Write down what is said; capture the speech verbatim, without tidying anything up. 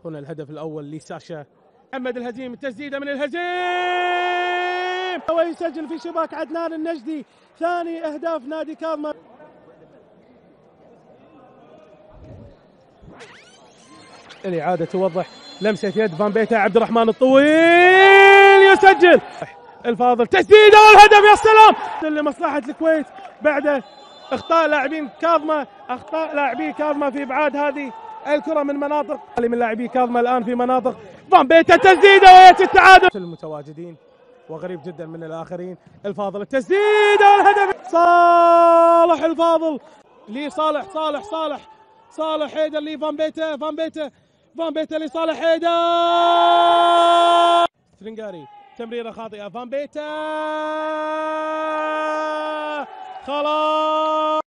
هنا الهدف الاول لساشا. محمد الهزيم، التسديده من الهزيم ويسجل في شباك عدنان النجدي، ثاني اهداف نادي كاظمه. الإعادة توضح لمسة يد فان بيتا، عبد الرحمن الطويل يسجل الفاضل، تسديده والهدف يا سلام لمصلحة الكويت بعد اخطاء لاعبين كاظمه، اخطاء لاعبي كاظمه في ابعاد هذه الكرة من مناطق من لاعبي كاظمه الان في مناطق فان بيتا، تسديده وياتي التعادل. المتواجدين وغريب جدا من الاخرين، الفاضل التسديده والهدف، صالح الفاضل لصالح صالح صالح صالح حيدر لفان بيتا، فان بيتا فان بيتا لصالح حيدر، سرنجاري تمريره خاطئه، فان بيتا خلاص.